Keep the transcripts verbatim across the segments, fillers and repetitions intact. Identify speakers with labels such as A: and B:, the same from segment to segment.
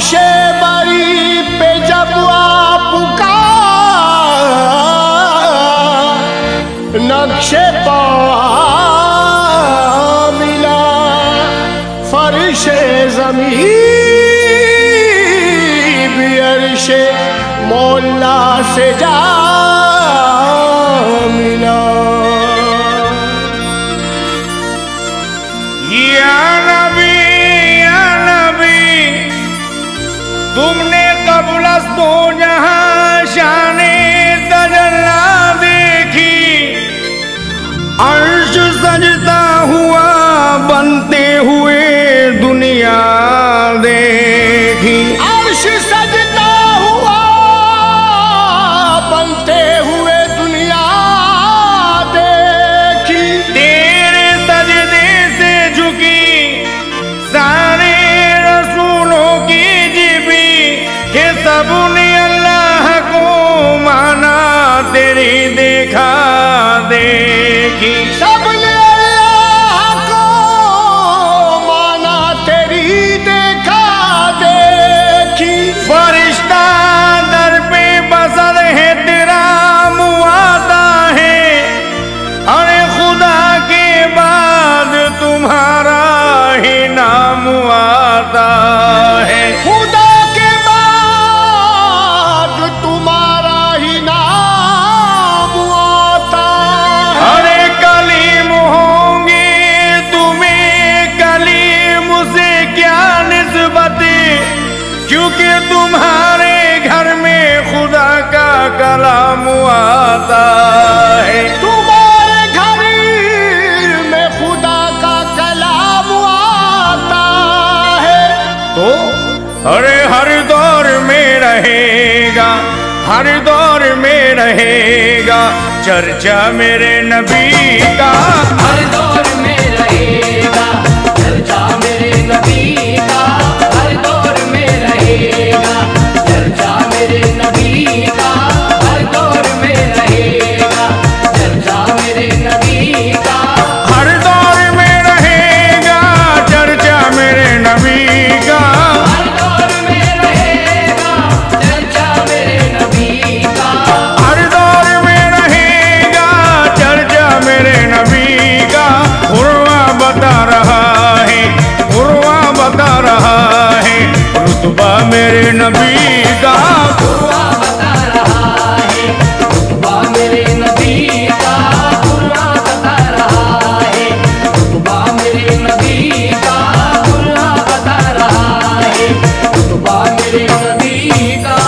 A: अर्शे बरी पे जब आपका नक्शे पा मिला, फर्शे ज़मीन भी अर्शे मौला से जा मिला।
B: या नबी या नबी तुमने कबलस दो जहां शाने तजल्ला देखी, अर्श सजता हुआ बनते हुए दुनिया देखी।
A: अर्श सजता हुआ बनते हुए दुनिया देखी।
B: तेरे सजदे से झुकी सारे रसूलों की जिबी, के सबने अल्लाह को माना तेरी देखा देखी।
A: सबने अल्लाह को माना तेरी देखा देखी।
B: फरिश्ता दर पे बसर है तेरा मुआता है, अरे खुदा के बाद तुम्हारा ही नाम आता है।
A: खुदा के बाद तुम्हारा ही नाम आता है।
B: अरे कलीम होंगे तुम्हें कलीम से क्या निस्बत, क्योंकि तुम्हारे घर में खुदा का कलाम आता है।
A: तुम्हारे घर में खुदा का कलाम आता है।
B: तो अरे हर दौर में रहेगा, हर दौर में रहेगा चर्चा मेरे नबी का।
C: हर दौर में रहेगा चर्चा मेरे नबी का, हर दौर में रहेगा चर्चा मेरे नबी का, हर दौर में रहेगा चर्चा मेरे नबी का।
B: हर दौर में रहेगा चर्चा मेरे नबी का,
C: हर दौर में रहेगा चर्चा मेरे नबी का।
B: हर दौर में रहेगा चर्चा मेरे नबी का। उर्वा बता रहा है, उर्वा बता रहा है रुतबा मेरे नबी का।
C: कुर्आ बता रहा है रुतबा मेरे नबी का, कुर्आ बता रहा है रुतबा मेरे नबी का, कुर्आ बता रहा है रुतबा मेरे नबी का।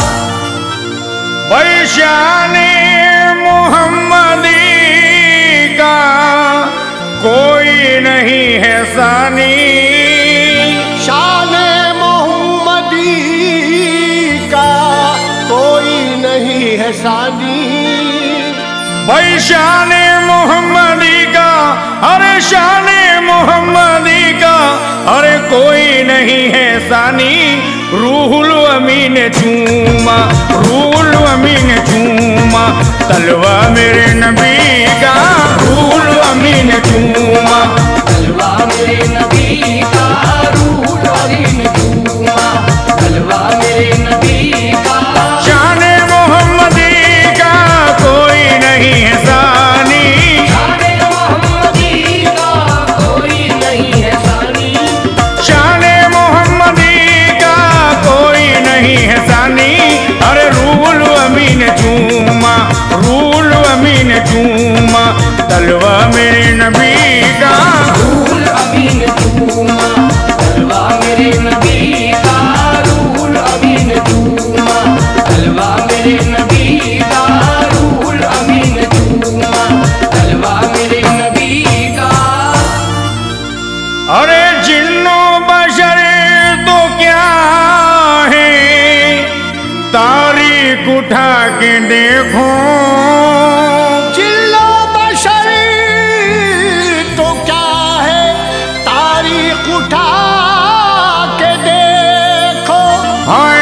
B: शाने मोहम्मदी का कोई नहीं है सानी,
A: शाने मोहम्मदी का कोई नहीं है सानी।
B: भाई शाने मोहम्मदी का, अरे शाने मोहम्मदी का अरे कोई नहीं है सानी। रूहुल अमीन चूमा, रूहुल अमीन चूमा तलवा मेरे नबी का। रूहुल अमीन चूमा
C: तलवा मेरे नबी का, रूहुल अमीन चूमा तलवा मेरे नबी का।
B: शाने मोहम्मदी का कोई नहीं है सानी,
C: शाने मोहम्मदी का कोई नहीं है सानी।
B: शाने मोहम्मदी का कोई नहीं है सानी। अरे रूहुल अमीन चूमा, रूहुल अमीन चूमा तलवा मेरे नबी का।
C: रूहुल अमीन चूमा तलवा मेरे नबी का, रूहुल अमीन चूमा तलवा मेरे नबी का, रूहुल अमीन चूमा तलवा मेरे नबी का।
B: अरे जिन्नो बशर तो क्या है, तारीख उठा के देखो।
A: जिल्लो बशर तो क्या है, तारीख उठा के देखो।
B: हाय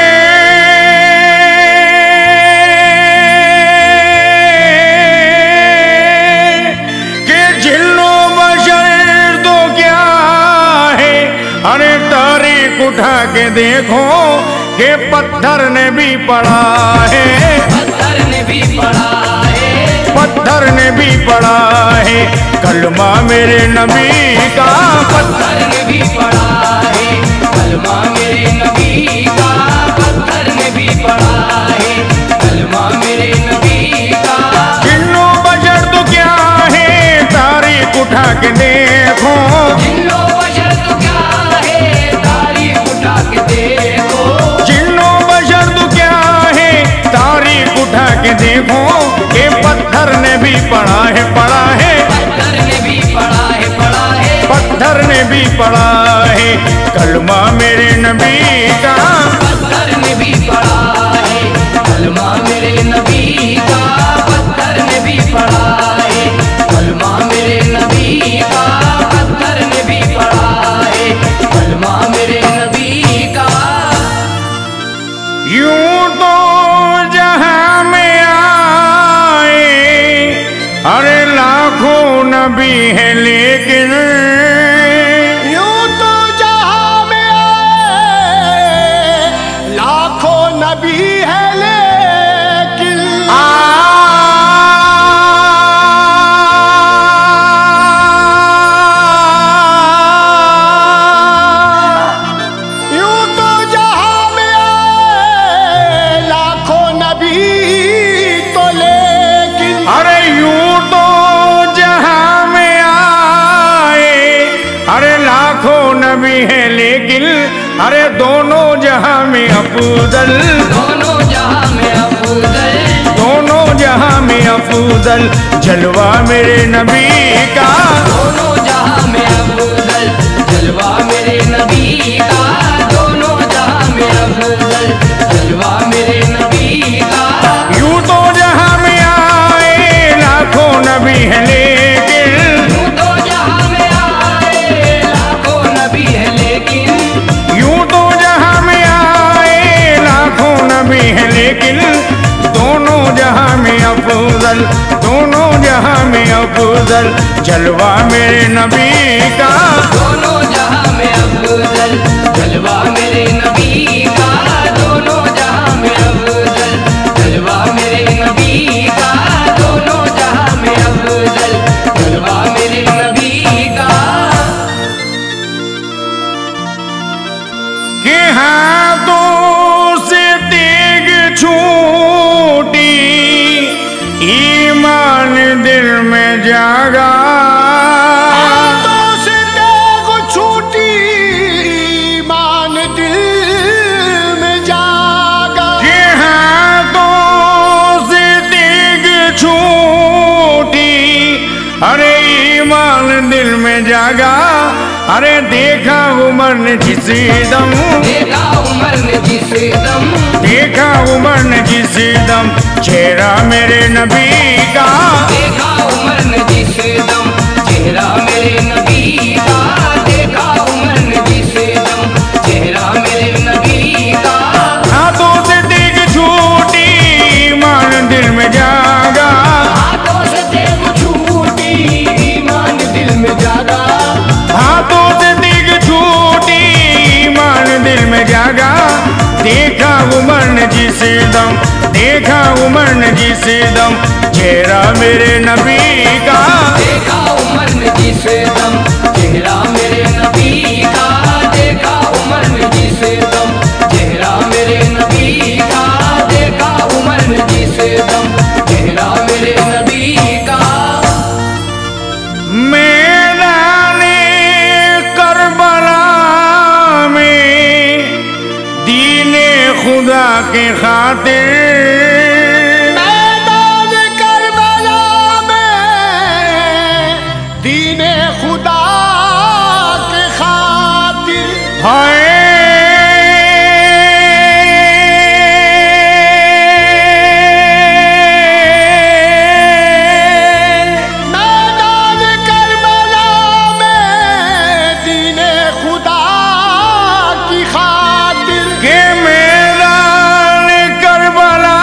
B: के जिन्नो बशर तो क्या है, अरे तारीख उठा के के देखो कि पत्थर ने भी पढ़ा है,
C: पत्थर ने भी पढ़ा है,
B: पत्थर ने भी पढ़ा है कलमा मेरे नबी का,
C: पत्थर ने भी पढ़ा है कलमा मेरे नबी का, पत्थर ने भी पढ़ा है कलमा मेरे नबी का।
B: जिन्नो बजर तो क्या है तारीख उठा के देखो,
C: जिन्नो बशर तो क्या है तारीख उठा के देखो,
B: जिन्नो बजर तो क्या है तारीख उठा के देखो कि पत्थर ने भी पढ़ा है, पढ़ा है
C: पत्थर ने भी पढ़ा है, पढ़ा है
B: पत्थर ने भी पढ़ा है कलमा मेरे नबी का,
C: पत्थर ने भी पढ़ा है कलमा मेरे नबी का, पत्थर ने भी पढ़ा है कलमा मेरे नबी का, पत्थर ने भी पढ़ा है कलमा मेरे नबी का।
B: यूं तो जहां में आए अरे लाखों नबी है लेकिन,
A: यूं तो जहां में आए लाखों नबी है लेकिन, यूं तो जहां में आए लाखों नबी तो लेकिन,
B: अरे यूं तो जहां में आए अरे लाखों नबी है लेकिन, अरे दोनों जहां में अफजल,
C: दोनों जहां में अफजल,
B: दोनों जहां में अफजल जलवा मेरे नबी का,
C: दोनों जहां में अफजल जलवा मेरे नबी का, दोनों जहां में अफजल जलवा मेरे नबी का।
B: यूं तो जहां में आए लाखों नबी है लेकिन,
C: यूं तो जहां में आए लाखों नबी है लेकिन,
B: यूं तो जहां में आए लाखों नबी है लेकिन, दोनों जहां में अफजल, दोनों जहां में अफजल जलवा मेरे नबी का,
C: दोनों जहां में अफजल जलवा मेरे नबी का, दोनों जहां में अफजल जलवा मेरे नबी का, दोनों जहां में अफजल जलवा मेरे नबी का।
B: कि हाथों से तेग छूटी ईमान दिल में जागा,
A: हाथों से तेग छूटी ईमान दिल में जागा,
B: कि हाथों से तेग छूटी अरे ईमान दिल में जागा, अरे देखा उमर ने जिस दम,
C: देखा उमर ने जिस दम,
B: देखा उमर ने जिस दम चेहरा मेरे नबी का,
C: देखा उमर ने जिस दम चेहरा मेरे नबी का, देखा उमर ने जिस दम चेहरा मेरे नबी का।
B: हाथों से तेग छूटी ईमान दिल में जागा,
C: हाथों से तेग छूटी ईमान दिल में जागा,
B: हाथों से तेग छूटी ईमान दिल में जागा, देखा उमर ने जिस दम, देखा उमर ने जिस दम चेहरा मेरे नबी का,
C: देखा उमर ने जिस दम चेहरा मेरे नबी का, देखा उमर ने जिस दम चेहरा मेरे नबी का, देखा उमर ने जिस दम चेहरा मेरे नबी का।
B: मैदाने करबला में दीने खुदा के खातिर,
A: मैदान करबला में दीने खुदा के खातिर,
B: हाय
A: मैदान करबला में दीने खुदा की खातिर,
B: के मैदान करबला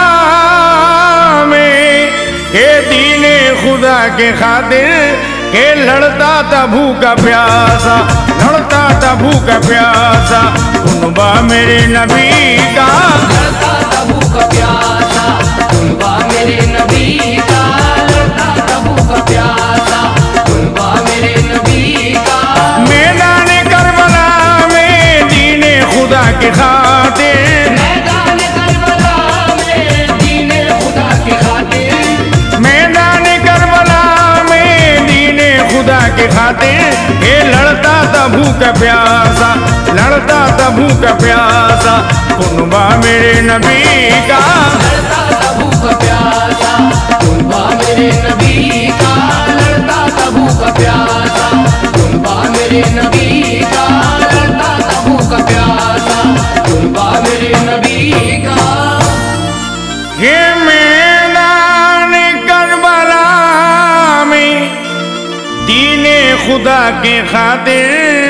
B: में के दीने खुदा के खातिर के लड़ता था भूखा प्यासा, लड़ता लड़ता था भूख प्यासा, कुनबा मेरे नबी का।
C: लड़ता था भूख प्यासा, कुनबा मेरे नबी का। लड़ता था भूख प्यासा, कुनबा मेरे नबी का।
B: मैदान करबला में दीने खुदा के खातिर,
C: मैदान करबला में दीने खुदा के खातिर।
B: मैदान करबला में दीने खुदा के खातिर, ये लड़ता था भूख प्यासा, लड़ता था भूख प्यासा, कुनबा मेरे नबी का।
C: लड़ता था भूख प्यासा, कुनबा मेरे नबी का। लड़ता था भूख प्यासा, कुनबा मेरे नबी का। लड़ता था भूख प्यासा, कुनबा मेरे नबी का।
B: ये मैदान करबला में दीने खुदा के खातिर,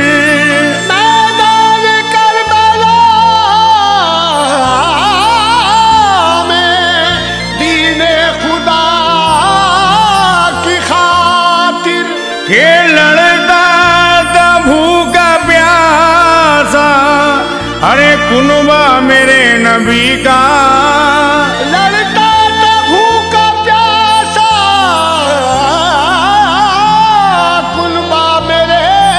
A: मैदान करबला में दीने खुदा की खातिर,
B: ये लड़ता था भूखा प्यासा, अरे कुनबा मेरे नबी का।
A: लड़ता था भूखा प्यासा, कुनबा मेरे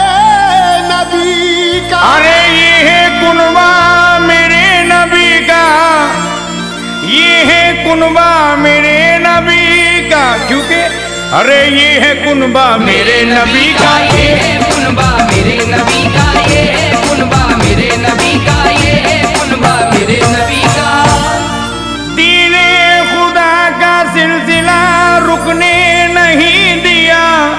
A: नबी का।
B: अरे ये है कुनबा मेरे नबी का, ये है कुनबा मेरे नबी का, क्योंकि अरे ये है कुनबा मेरे नबी का।
C: ये है कुनबा मेरे नबी का। ये है कुनबा मेरे नबी का। ये है कुनबा मेरे नबी का।
B: दीने खुदा का सिलसिला रुकने नहीं दिया,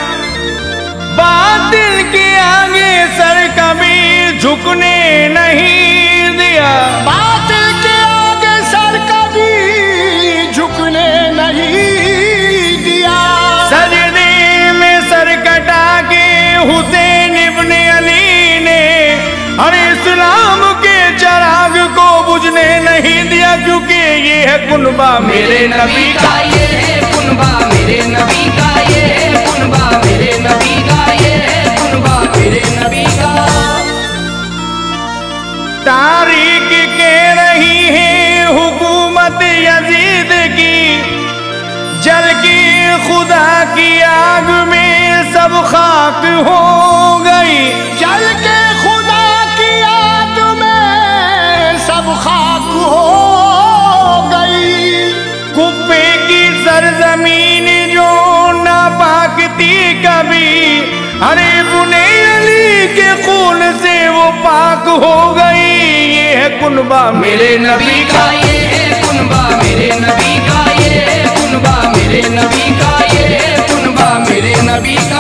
B: बातिल के आगे सर कभी झुकने नहीं दिया।
A: बातिल के आगे सर कभी झुकने नहीं दिया।
B: सजदे में सर कटा के हुसैन इब्ने अली ने, और इस्लाम के चराग को बुझने नहीं दिया, क्योंकि ये है कुनबा मेरे नबी का।
C: ये है कुनबा मेरे नबी का। ये है कुनबा मेरे नबी का। ये है कुनबा मेरे नबी का।
B: तारीख कह रही है हुकूमत यजीद की, जल की खुदा की आग में सब खाक हो गई।
A: जल के खुदा की आग में सब खाक हो गई।
B: कुफे की सरजमीन जो नापाक थी कभी, अरे बुने अली के खून से वो पाक हो गई। ये है कुनबा मेरे नबी का।
C: ये है कुनबा मेरे नबी का। ये है कुनबा मेरे नबी का। ये है कुनबा मेरे नबी का।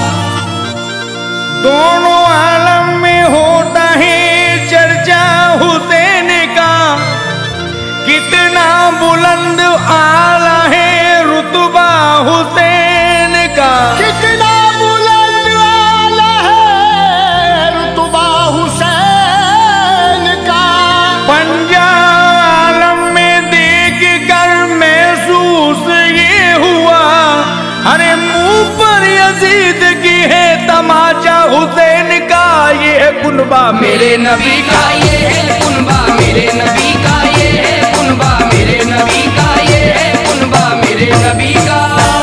B: दोनों आलम में होता है चर्चा हुसैन का, कितना बुलंद आला है रुतबा हुसैन का।
A: कितना बुलंद आला है रुतबा हुसैन का।
B: पंजा आलम में देख कर महसूस ये हुआ, अरे मुंह पर यजीद की है तमाचा हुसैन का। ये है कुनबा
C: मेरे नबी का। ये है कुनबा मेरे नबी का। ये है कुनबा मेरे नबी का। ये है कुनबा मेरे नबी का।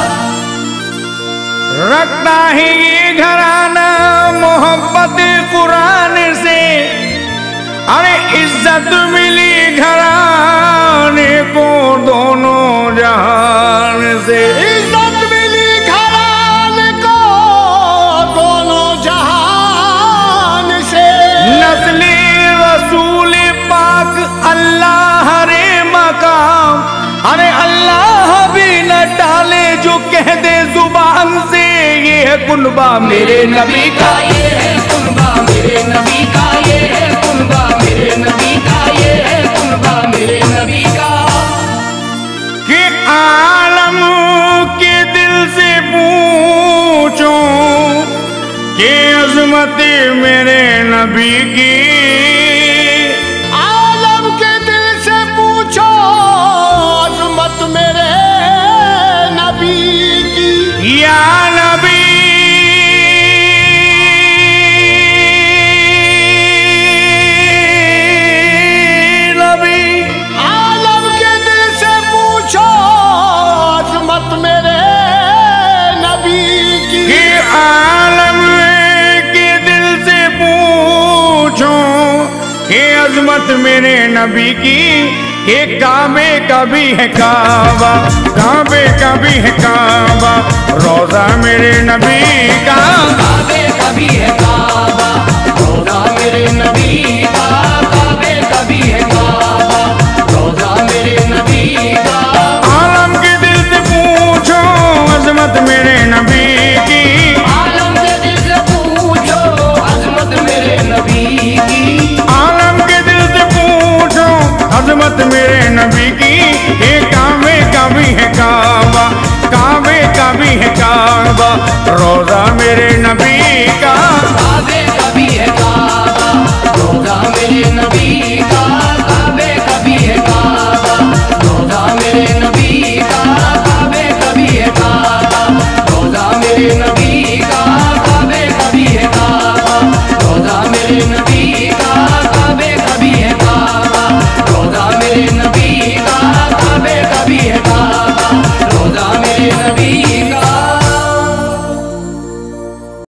B: रखता है ये घराना मोहब्बत कुरान से, अरे इज्जत मिली घराने को दोनों जहान से।
A: इज्जत मिली घराने को दोनों जहान से।
B: नस्ले रसूल पाक अल्लाह रे मकाम, अरे अल्लाह भी न टाले जो कह दे जुबान से। ये है कुनबा मेरे नबी का।
C: ये है कुनबा मेरे नबी का। ये है कुनबा मेरे नबी का। ये है कुनबा मेरे नबी का।
B: कि आलम के दिल से पूछो कि अजमत मेरे नबी की।
A: आलम के दिल से पूछो अजमत मेरे नबी की।
B: या नबी बात मेरे नबी की कि काबे का भी है काबा, काबे का भी है काबा, रोजा मेरे नबी का,
C: काबे का भी है काबा, रोजा मेरे नबी का।